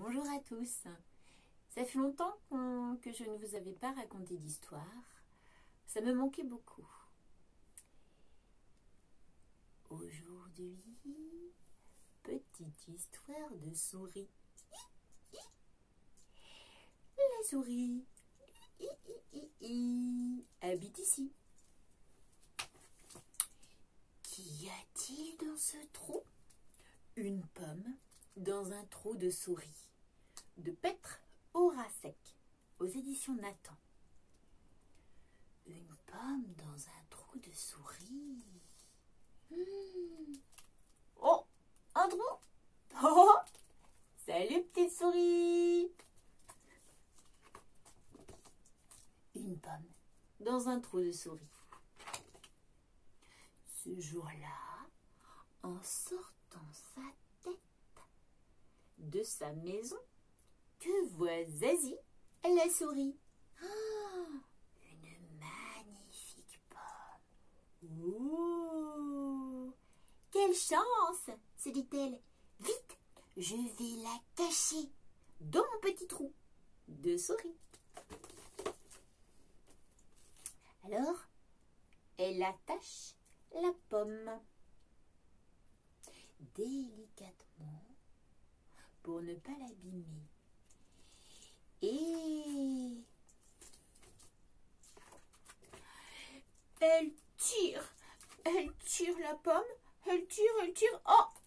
Bonjour à tous. Ça fait longtemps que je ne vous avais pas raconté d'histoire. Ça me manquait beaucoup. Aujourd'hui, petite histoire de souris. La souris habite ici. Qu'y a-t-il dans ce trou? Une pomme dans un trou de souris. De Petr Horacek, aux éditions Nathan. Une pomme dans un trou de souris. Oh, un trou. Oh, salut petite souris. Une pomme dans un trou de souris. Ce jour-là, en sortant sa tête de sa maison, que voit Zazie, la souris? Oh, une magnifique pomme. Oh, quelle chance, se dit-elle. Vite, je vais la cacher dans mon petit trou de souris. Alors, elle attache la pomme délicatement pour ne pas l'abîmer. Et elle tire la pomme, elle tire.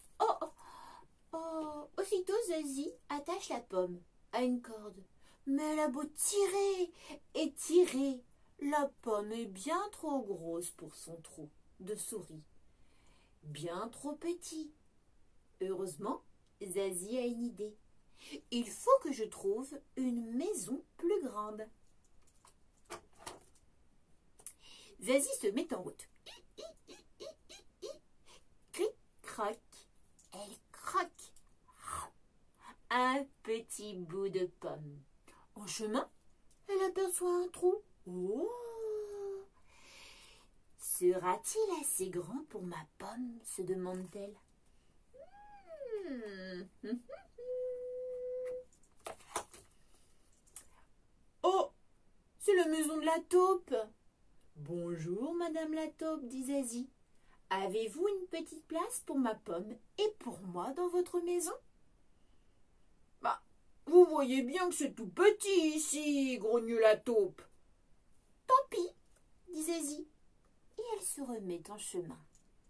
Oh, aussitôt Zazie attache la pomme à une corde. Mais elle a beau tirer et tirer, la pomme est bien trop grosse pour son trou de souris, bien trop petit. Heureusement, Zazie a une idée. Il faut que je trouve une maison plus grande. Zazie se met en route. Cric-croc, elle croque un petit bout de pomme. En chemin, elle aperçoit un trou. Oh! Sera-t-il assez grand pour ma pomme, se demande-t-elle. Oh, c'est la maison de la taupe. Bonjour, madame la taupe, dit Zazie. Avez-vous une petite place pour ma pomme et pour moi dans votre maison? Bah, vous voyez bien que c'est tout petit ici, grogne la taupe. Tant pis, dit Zazie, et elle se remet en chemin.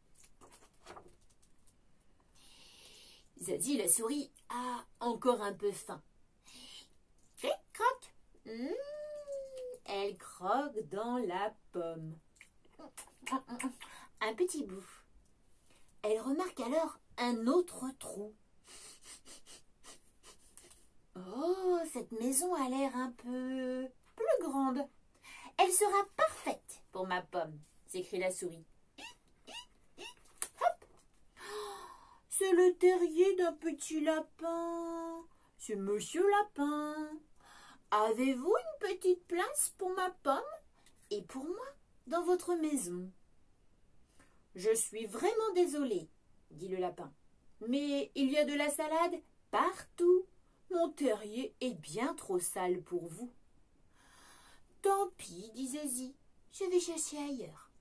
Zazie, la souris, a encore un peu faim. Cric-croc. Elle croque dans la pomme. Un petit bout. Elle remarque alors un autre trou. Oh, cette maison a l'air un peu plus grande. Elle sera parfaite pour ma pomme, s'écrie la souris. Hop! C'est le terrier d'un petit lapin. C'est Monsieur Lapin. Avez-vous une petite place pour ma pomme et pour moi dans votre maison? Je suis vraiment désolée, dit le lapin, mais il y a de la salade partout. Mon terrier est bien trop sale pour vous. Tant pis, dit Zazie, je vais chercher ailleurs.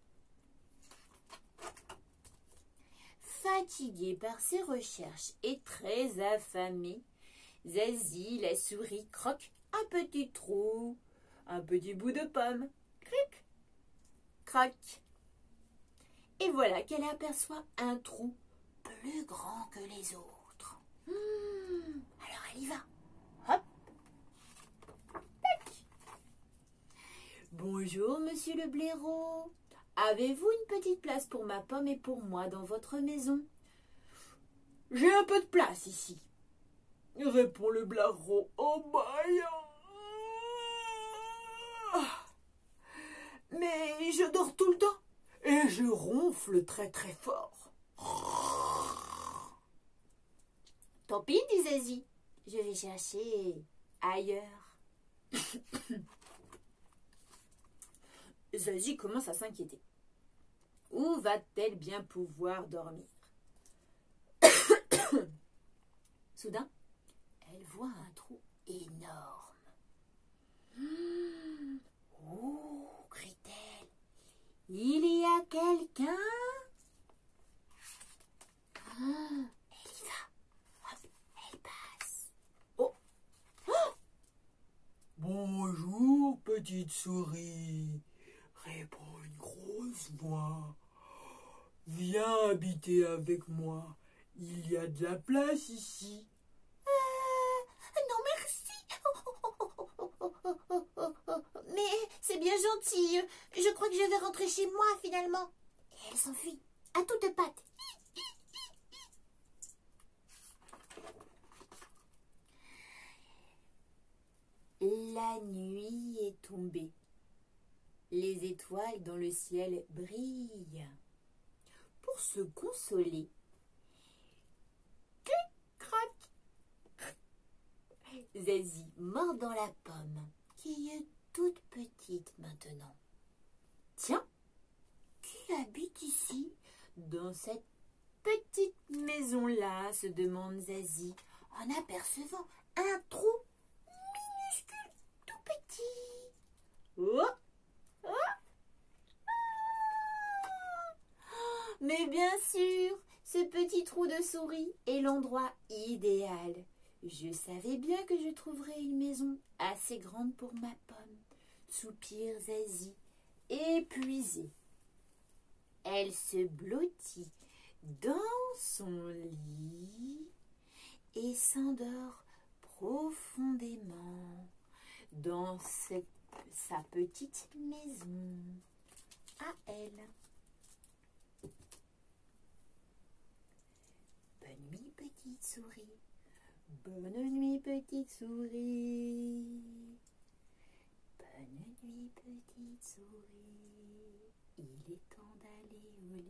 Fatiguée par ses recherches et très affamée, Zazie, la souris, croque un petit trou, un petit bout de pomme. Cric, crac. Et voilà qu'elle aperçoit un trou plus grand que les autres. Alors elle y va. Hop. Tac. Bonjour, monsieur le blaireau. Avez-vous une petite place pour ma pomme et pour moi dans votre maison? J'ai un peu de place ici, répond le blaireau. Oh mais je dors tout le temps et je ronfle très très fort. Tant pis, dit Zazie, je vais chercher ailleurs. Zazie commence à s'inquiéter. Où va-t-elle bien pouvoir dormir? Soudain, Elle voit un trou énorme. Oh, crie-t-elle, il y a quelqu'un? Elle y va. Hop, elle passe. Oh, oh! Bonjour, petite souris, répond une grosse voix. Viens habiter avec moi. Il y a de la place ici. Non, merci. Mais c'est bien gentil. Je crois que je vais rentrer chez moi finalement. Et elle s'enfuit à toutes pattes. La nuit est tombée. Les étoiles dans le ciel brillent. Pour se consoler, clic-crac, Zazie mord dans la pomme, qui est toute petite maintenant. Tiens, qui habite ici, dans cette petite maison-là, se demande Zazie, en apercevant un trou minuscule, tout petit. Oh, oh. Mais bien sûr, ce petit trou de souris est l'endroit idéal. Je savais bien que je trouverais une maison assez grande pour ma pomme, soupire Zazie, épuisée. Elle se blottit dans son lit et s'endort profondément dans sa petite maison à elle. Bonne nuit, petite souris. Bonne nuit, petite souris. Bonne nuit, petite souris. Il est temps d'aller au lit.